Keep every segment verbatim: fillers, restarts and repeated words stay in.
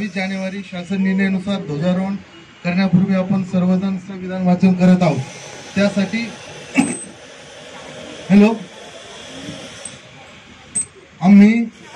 सव्वीस जानेवारी शासन निर्णयानुसार ध्वजारोहण करण्यापूर्वी आपण सर्वजण संविधान वाचन करत आहोत। त्यासाठी हॅलो आम्ही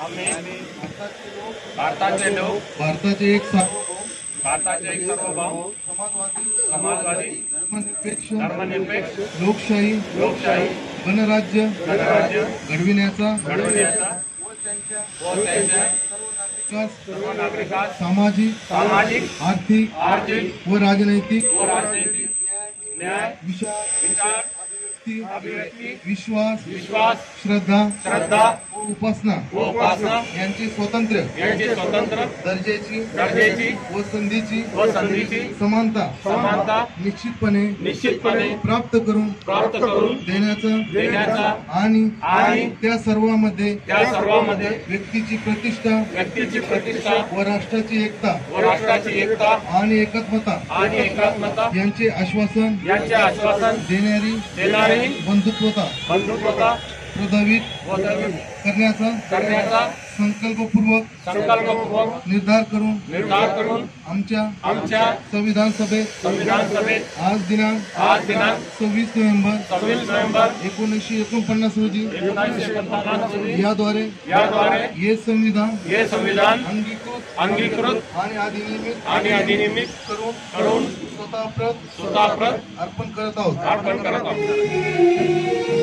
भारताचे लोक भारताचे एक भारताचे एक सार्वभौम समाजवादी समाजवादी धर्मनिरपेक्ष धर्मनिरपेक्ष लोकशाही लोकशाही गणराज्य गणराज्य घडविण्याचा घडविण्याचा व त्यांच्या व त्यांच्या सर्व नागरिकांस सामाजिक सामाजिक आर्थिक आर्थिक व राजनैतिक व राजनैतिक न्याय विचार विचार अभिव्यक्ती अभिव्यक्ती विश्वास विश्वास श्रद्धा श्रद्धा व उपासना व उपासना यांची स्वतंत्र यांची स्वतंत्र दर्जाची दर्जाची व संधीची व संधीची समानता समानता निश्चितपणे निश्चितपणे प्राप्त करून प्राप्त करून देण्याचा देण्याचा आणि आणि त्या सर्वांमध्ये त्या सर्वांमध्ये व्यक्तीची प्रतिष्ठा व्यक्तीची प्रतिष्ठा व राष्ट्राची एकता व राष्ट्राची एकता आणि एकात्मता आणि एकात्मता यांचे आश्वासन यांचे आश्वासन देणारी देणारी बंधुत्वता बंधुत्वता प्रभावित व करण्याचा करण्याचा संकल्पपूर्वक संकल्पपूर्वक निर्धार करून निर्धार करून आमच्या आमच्या संविधान सभेत संविधान सभेत आज दिनांक आज दिनांक सव्वीस नोव्हेंबर सव्वीस नोव्हेंबर एकोणीसशे एकोणपन्नास रोजी एकोणीसशे एकोणपन्नास रोजी याद्वारे याद्वारे हे संविधान हे संविधान अंगीकृत अंगीकृत आणि अधिनियमित आणि अधिनियमित करून करून स्वतःप्रत स्वतःप्रत अर्पण करत आहोत अर्पण करत आहोत।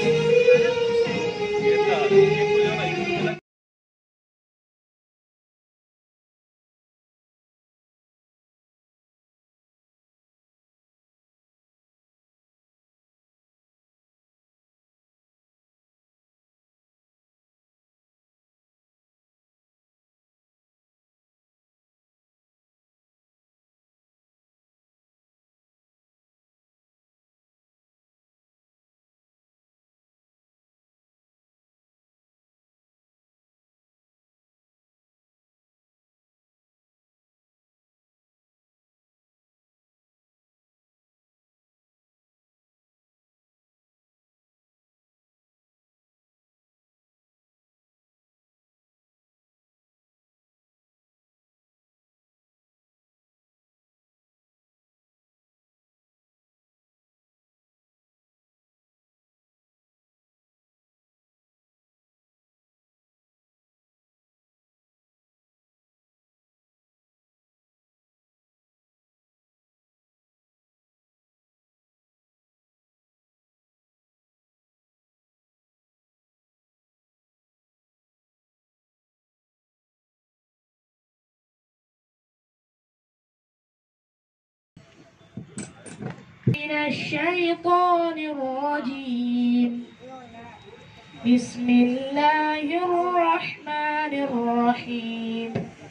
من الشيطان الرجيم بسم الله الرحمن الرحيم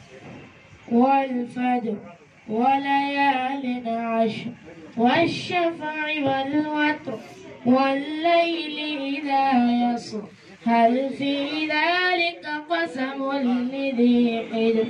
والفجر وليال عشر والشفع والوتر والليل إذا يسر هل في ذلك قسم لذي حجر।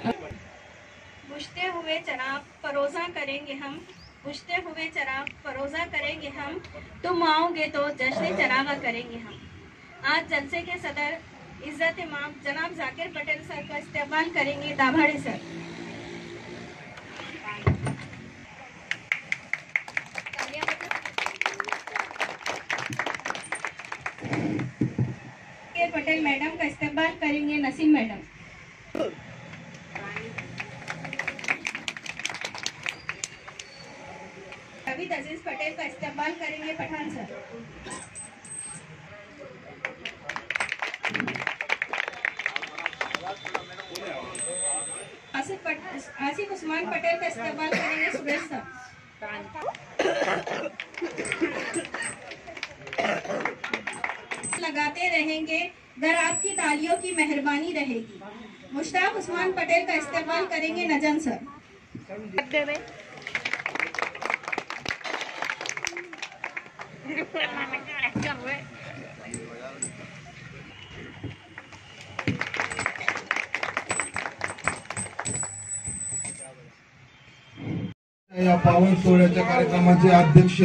बुझते हुए चराग परोसा करेंगे हम बुझते हुए चराग परोसा करेंगे हम तुम आओगे तो जश्न चरागा करेंगे हम। आज जलसे के सदर इज्जत इमाम जनाब जाकिर पटेल सर का इस्तेमाल करेंगे दाभाड़े सर। पटेल मैडम का इस्तेमाल करेंगे नसीम मैडम। जावेद अजीज पटेल का इस्तेमाल करेंगे पठान सर। आसिफ आसिफ उस्मान पटेल का इस्तेमाल करेंगे सुरेश सर। लगाते रहेंगे घर आपकी तालियों की मेहरबानी रहेगी। मुश्ताक उस्मान पटेल का इस्तेमाल करेंगे नजम सर। या पावन सोहळ्याच्या कार्यक्रमाचे अध्यक्ष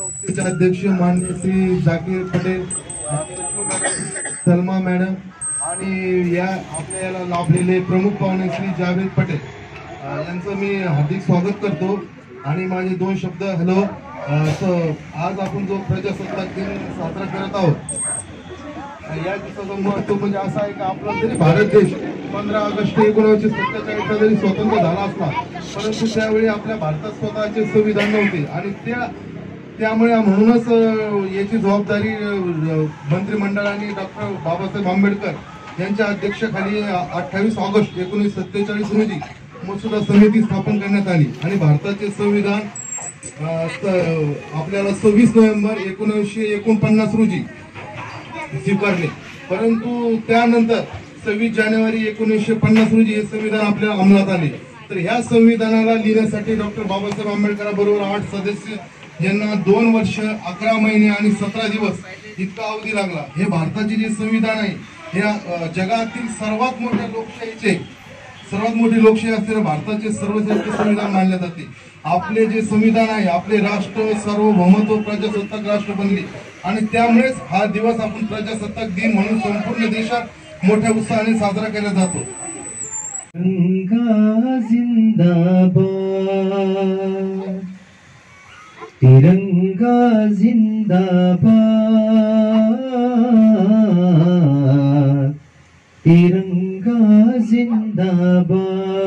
अध्यक्ष माननीय श्री जाकीर पटेल, सलमा मॅडम आणि या आपल्या याला लाभलेले प्रमुख पाहुणे श्री जावेद पटेल अ, यांचं मी हार्दिक स्वागत करतो. आणि माझे दोन शब्द हॅलो. आज आपण जो प्रजासत्ताक दिन साजरा करत आहोत या दिवसाचा महत्व म्हणजे असं आहे की आपला जरी भारत देश पंधरा ऑगस्ट एकोणीसशे सत्तेचाळीसला जरी स्वतंत्र झाला असला परंतु त्यावेळी आपल्या भारतात स्वतःचे संविधान नव्हते आणि त्या त्यामुळे म्हणूनच याची जबाबदारी मंत्रिमंडळाने डॉक्टर बाबासाहेब आंबेडकर यांच्या अध्यक्षतेखाली अठ्ठावीस ऑगस्ट एकोणीसशे सत्तेचाळीस रोजी मसुदा समिती स्थापन करण्यात आली आणि भारताचे संविधान आपल्याला सव्वीस नोव्हेंबर एकोणीसशे एकोणपन्नास रोजी स्वीकारले. परंतु त्यानंतर सव्वीस जानेवारी एकोणीसशे पन्नास रोजी हे संविधान आपल्या अंमलात आले. तर ह्या संविधानाला लिहिण्यासाठी डॉक्टर बाबासाहेब आंबेडकरांबरोबर आठ सदस्य यांना दोन वर्ष अकरा महिने आणि सतरा दिवस इतका अवधी लागला. हे भारताचे जे संविधान आहे हे जगातील सर्वात मोठ्या लोकशाहीचे सर्वात मोठी लोकशाही असलेल्या भारताचे सर्वश्रेष्ठ संविधान मानले जाते. आपले जे संविधान आहे आपले राष्ट्र सार्वभौमत्व प्रजासत्ताक राष्ट्र बनले आणि त्यामुळेच हा दिवस आपण प्रजासत्ताक दिन म्हणून संपूर्ण देशात मोठ्या उत्साहाने साजरा केला जातो. तिरंगा जिंदाबाद, तिरंगा जिंदाबाद, तिरंगा जिंदाबाद.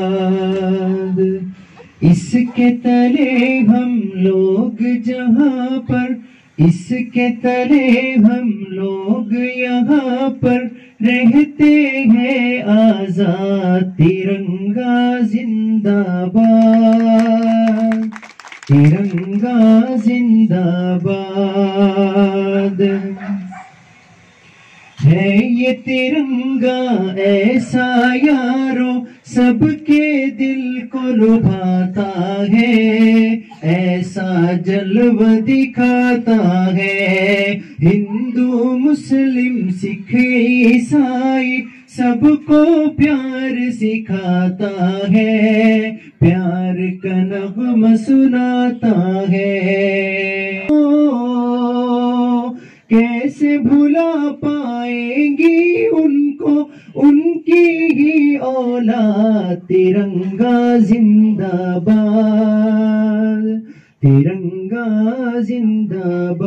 इसके तले हम लोग जहाँ पर, इसके तले हम लोग यहाँ पर रहते हैं आजाद. तिरंगा जिंदाबाद, तिरंगा जिंदाबाद. है ये तिरंगा ऐसा यारो सबके दिल को लुभाता है, ऐसा जलवा दिखाता है. हिंदू मुस्लिम सिख ईसाई सबको प्यार सिखाता है, प्यार का नग़्मा सुनाता है. ओ, कैसे भुला पाएंगी उनको उनकी ही औलाद. तिरंगा जिंदाबाद, तिरंगा जिंदाबाद.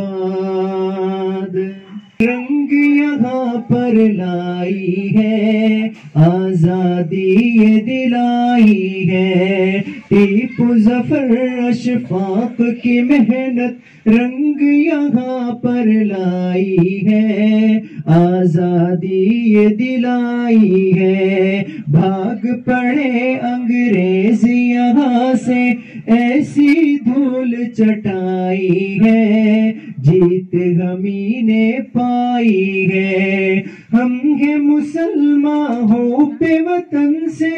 रंग यहाँ पर लाई है, आजादी ये दिलाई है. टीपू जफर अशफाक की मेहनत रंग यहाँ पर लाई है, आजादी ये दिलाई है. भाग पड़े अंग्रेज यहाँ से ऐसी धूल चटाई है, जीत हमी ने पाई है. हम हैं मुसलमान हो पे वतन से,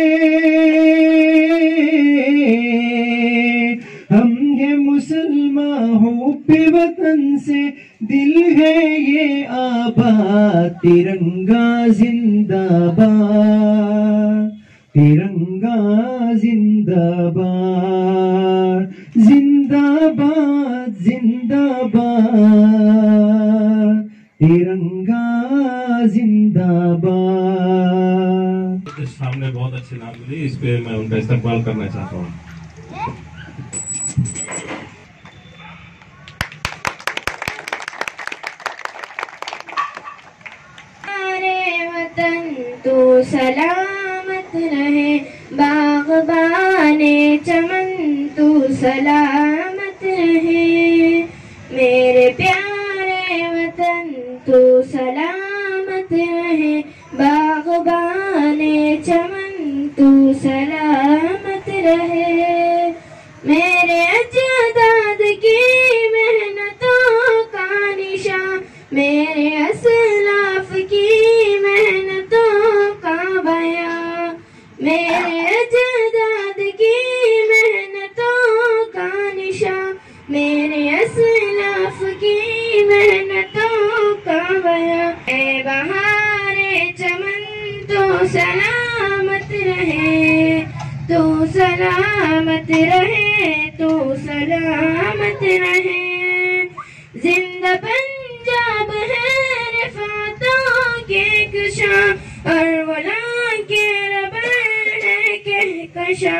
हम हैं मुसलमान हो पे वतन से, दिल है ये आबाद. तिरंगा जिंदाबाद, तिरंगा जिंदाबाद, जिंदाबाद जिंदाबाद. तिरंगा जिंदाबाद. सामने बहुत अच्छी नाम मिली, इस पे मैं उनका इस्तेमाल करना चाहता हूँ. हमारे वतन तो सलामत रहे, बाग़बाने चमन तो सलामत रहे. मेरे प्यारे वतन तो सलामत रहे, बाग़बाने चमन तो सलामत रहे. मेरे अजदाद की मेहनतों का निशान, मेरे असलाफ की मेहनतों का बयां, मेरे अजदाद की मेहनतों का निशान, मेरे असलाफ की मेहनतों का बयां. ए बहारे चमन तो सलामत रहे, तो सलामत रहे, तो सलामत रहे. जिंदा पंजाब है रिफ़ातों के कुशां, कशा,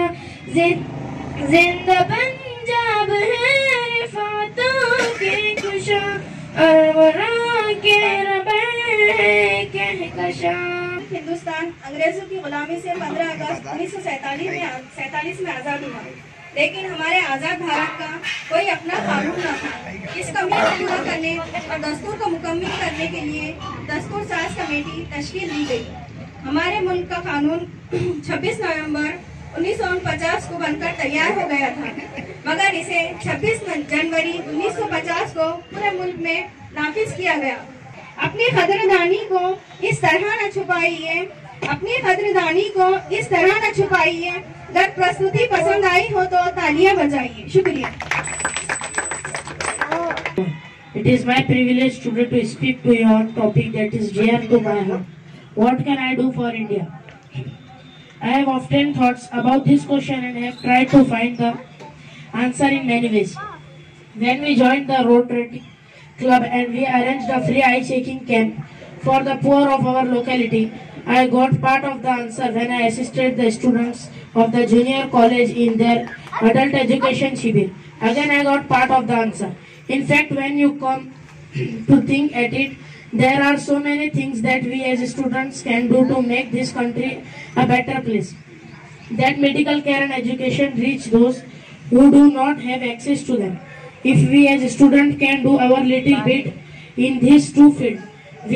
जिंदा पंजाब है रिफातों के कुशा, और वरा के रबे कहकशा। हिंदुस्तान अंग्रेजों की गुलामी से पंद्रह अगस्त उन्नीस सौ सैतालीस में सैतालीस में आज़ाद हुआ, लेकिन हमारे आज़ाद भारत का कोई अपना कानून न था। इस कमी को पूरा करने और दस्तूर को मुकम्मल करने के लिए दस्तूर साज कमेटी तश्कील दी गई। हमारे मुल्क का कानून छब्बीस नवंबर उन्नीस सौ पचास को बनकर तैयार हो गया था, मगर इसे छब्बीस जनवरी उन्नीस सौ पचास को पूरे मुल्क में नाफिज किया गया। अपनी कदरदानी को इस तरह न छुपाइए, अपनी कदरदानी को इस तरह न छुपाइए। अगर प्रस्तुति पसंद आई हो तो तालियां बजाइए। शुक्रिया। It is my privilege today to speak to you on topic that is dear to my heart. What can I do for India? I have often thought about this question and have tried to find the answer in many ways. When we joined the Rotary Club and we arranged a free eye checking camp for the poor of our locality, I got part of the answer when I assisted the students of the junior college in their adult education shibir. Again, I got part of the answer. In fact, when you come to think at it, there are so many things that we as students can do to make this country a better place. That medical care and education reach those who do not have access to them. If we as students can do our little bit in these two fields, we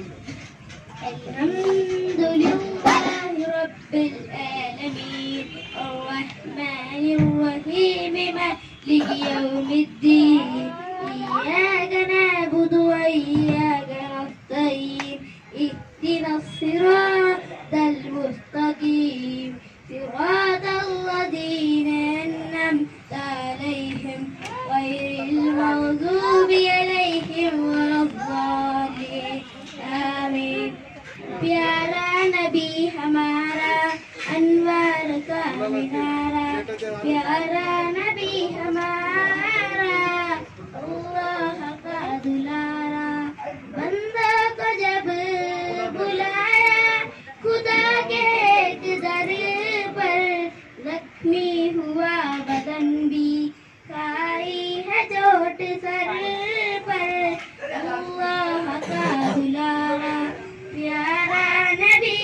Alhamdulillahi Rabbil Alameen Ar-Rahmanir Rahim Maliki Yawmiddin Iyyaka na'budu wa iyyaka nasta'in Ihdinas siratal mustaqim Siratal ladzina an'amta alayhim ghayril maghdubi alayhim waladdallin Amin। प्यारा नबी हमारा अनवर का मिनारा, प्यारा नबी हमारा अल्लाह का दुलारा, बंदा को जब बुलाया खुदा के दर पर, जख्मी हुआ बदन भी खाई है चोट सर पर, अल्लाह का दुलारा प्यारा नबी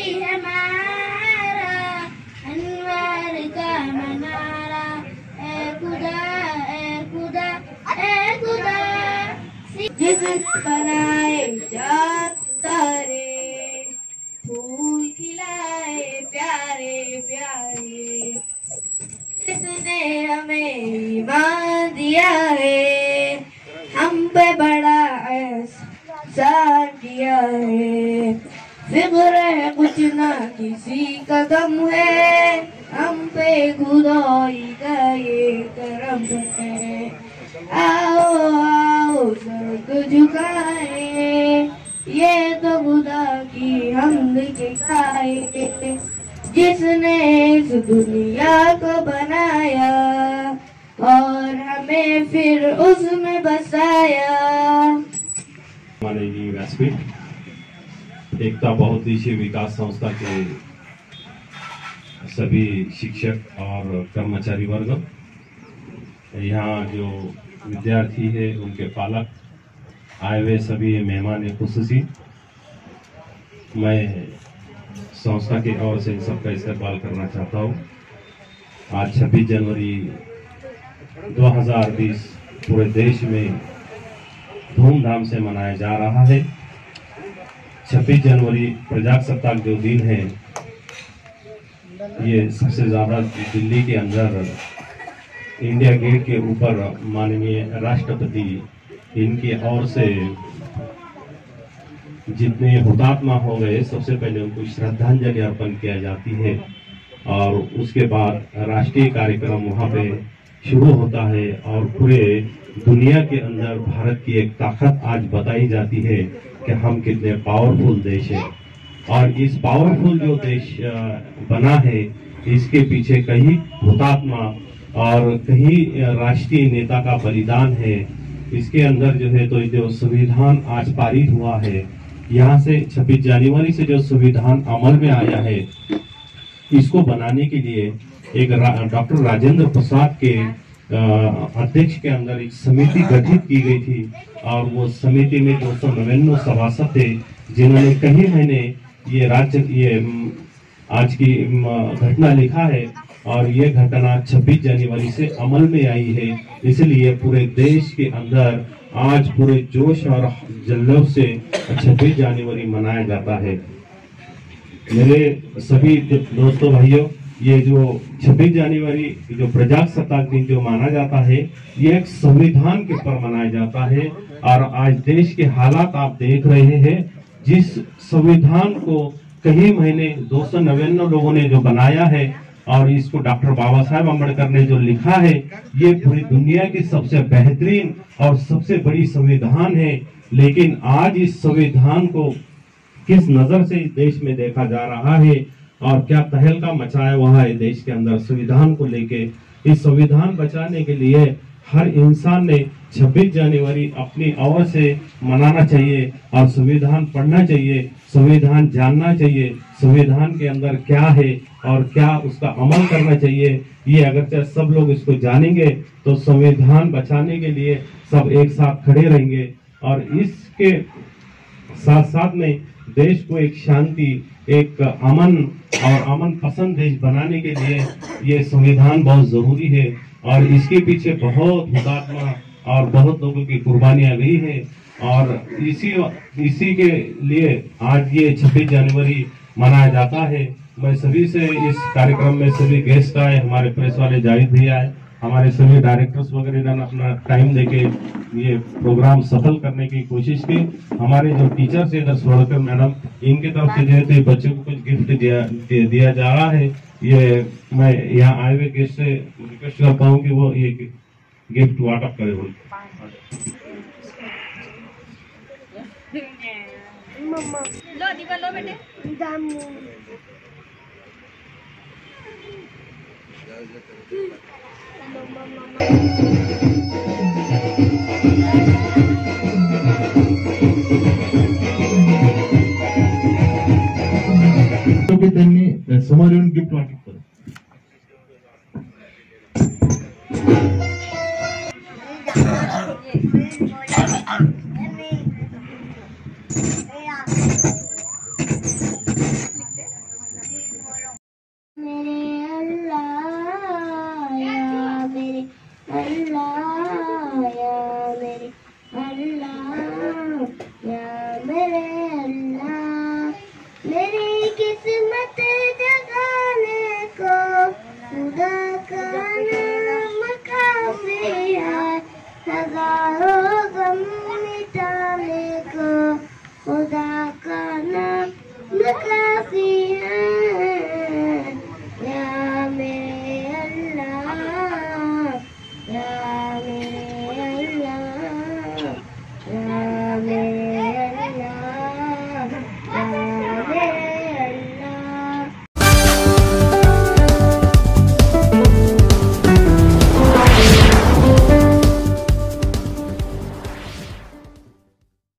हमारा अनवार का मनारा, ए खुदा ए खुदा ए खुदा जिस बनाए चाँद तारे, फूल खिलाए प्यारे प्यारे, जिसने हमें ईमान दिया है, हम पे बड़ा एहसान किया है। फिक्र है कुछ ना किसी का गम है, हम पे खुदाई का ये करम है। आओ आओ सर को झुकाए, ये तो खुदा की हमद के खाए, जिसने इस दुनिया को बनाया और हमें फिर उसमें बसाया। माननीय व्यासपीठ, एकता बहुउद्देशीय विकास संस्था के सभी शिक्षक और कर्मचारी वर्ग, यहाँ जो विद्यार्थी है उनके पालक, आए हुए सभी मेहमान खुसूसी, मैं संस्था की ओर से इन सबका इस्तेमाल करना चाहता हूँ। आज छब्बीस जनवरी दो हज़ार बीस पूरे देश में धूमधाम से मनाया जा रहा है। छब्बीस जनवरी प्रजासत्ताक जो दिन है, ये सबसे ज़्यादा दिल्ली के अंदर इंडिया गेट के ऊपर माननीय राष्ट्रपति इनकी ओर से जितने हुतात्मा हो गए, सबसे पहले उनको श्रद्धांजलि अर्पण किया जाती है और उसके बाद राष्ट्रीय कार्यक्रम वहाँ पे शुरू होता है और पूरे दुनिया के अंदर भारत की एक ताकत आज बताई जाती है कि हम कितने पावरफुल देश है। और इस पावरफुल जो देश बना है, इसके पीछे कहीं हुतात्मा और कहीं राष्ट्रीय नेता का बलिदान है। इसके अंदर जो है तो जो संविधान आज पारित हुआ है, यहाँ से छब्बीस जनवरी से जो संविधान अमल में आया है, इसको बनाने के लिए एक रा, डॉक्टर राजेंद्र प्रसाद के अध्यक्ष के अंदर एक समिति गठित की गई थी और वो समिति में दो सौ नवानवे सभासद थे जिन्होंने कई महीने ये राज्य ये आज की घटना लिखा है और ये घटना छब्बीस जनवरी से अमल में आई है। इसलिए पूरे देश के अंदर आज पूरे जोश और जल्लोष से छब्बीस जनवरी मनाया जाता है। मेरे सभी दोस्तों भाइयों, ये जो छब्बीस जनवरी जो प्रजासत्ताक दिन जो माना जाता है ये एक संविधान के ऊपर मनाया जाता है और आज देश के हालात आप देख रहे हैं। जिस संविधान को कई महीने दो सौ नवानवे लोगों ने जो बनाया है और इसको डॉक्टर बाबा साहेब अम्बेडकर ने जो लिखा है, ये पूरी दुनिया की सबसे बेहतरीन और सबसे बड़ी संविधान है। लेकिन आज इस संविधान को किस नजर से इस देश में देखा जा रहा है और क्या तहलका मचाया हुआ है देश के अंदर संविधान को लेके। इस संविधान बचाने के लिए हर इंसान ने छब्बीस जनवरी अपनी ओर से मनाना चाहिए और संविधान पढ़ना चाहिए, संविधान जानना चाहिए, संविधान के अंदर क्या है और क्या उसका अमल करना चाहिए। ये अगर सब लोग इसको जानेंगे तो संविधान बचाने के लिए सब एक साथ खड़े रहेंगे और इसके साथ साथ में देश को एक शांति, एक अमन और अमन पसंद देश बनाने के लिए ये संविधान बहुत जरूरी है और इसके पीछे बहुत हुतात्मा और बहुत लोगों की कुर्बानियां गई है और इसी इसी के लिए आज ये छब्बीस जनवरी मनाया जाता है। मैं सभी से इस कार्यक्रम में सभी गेस्ट आए, हमारे प्रेस वाले जाहिद भी आए, हमारे सभी डायरेक्टर्स वगैरह ने अपना टाइम देके ये प्रोग्राम सफल करने की कोशिश की। हमारे जो टीचर्स है इधर सोलकर मैडम, इनकी तरफ से जो है बच्चों को कुछ गिफ्ट दिया दिया जा रहा है। ये मैं यहाँ आए हुए गेस्ट से रिक्वेस्ट करता हूँ कि वो ये गिफ्ट वाटअप करे। बोल लो दीवा लो बेटे। त्यांनी समोर येऊन गिफ्ट वाटप केलं। खुदा का नाम काफी है,